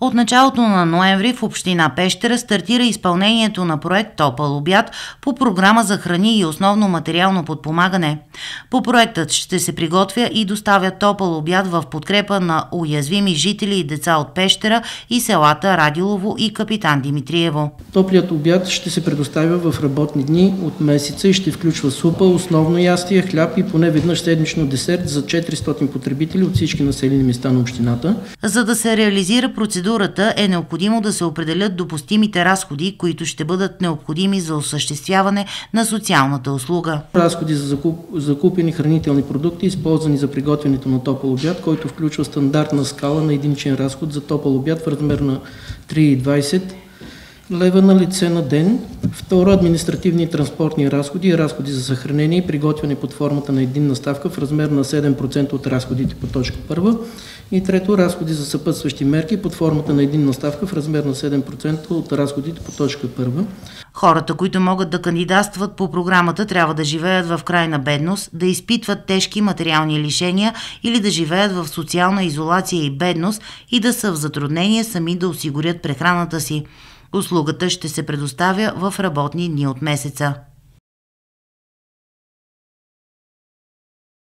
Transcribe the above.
От началото на ноември в община Пещера стартира изпълнението на проект Топъл обяд по програма за храни и основно материално подпомагане. По проектът ще се приготвя и доставя топъл обяд в подкрепа на уязвими жители и деца от Пещера и селата Радилово и Капитан Димитриево. Топлият обяд ще се предоставя в работни дни от месеца и ще включва супа, основно ястие, хляб и поне веднъж седмично десерт за 400 потребители от всички населени места на общината. За да се реализира процедурата е необходимо да се определят допустимите разходи, които ще бъдат необходими за осъществяване на социалната услуга. Разходи за закупени хранителни продукти, използвани за приготвянето на топъл обяд, който включва стандартна скала на единичен разход за топъл обяд в размер на 3,20 лева на лице на ден. Второ, административни и транспортни разходи и разходи за съхранение и приготвяне под формата на единна ставка в размер на 7% от разходите по точка 1. И трето, разходи за съпътстващи мерки под формата на единна ставка в размер на 7% от разходите по точка 1. Хората, които могат да кандидатстват по програмата, трябва да живеят в крайна бедност, да изпитват тежки материални лишения или да живеят в социална изолация и бедност и да са в затруднение сами да осигурят прехраната си. Услугата ще се предоставя в работни дни от месеца.